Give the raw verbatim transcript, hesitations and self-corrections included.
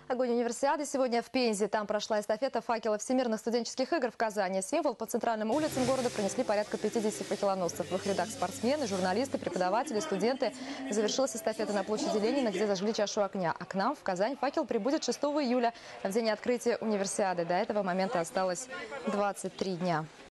Огонь универсиады сегодня в Пензе. Там прошла эстафета факелов Всемирных студенческих игр в Казани. Символ по центральным улицам города пронесли порядка пятидесяти факелоносцев. В их рядах спортсмены, журналисты, преподаватели, студенты. Завершилась эстафета на площади Ленина, где зажгли чашу огня. А к нам в Казань факел прибудет шестого июля, в день открытия универсиады. До этого момента осталось двадцать три дня.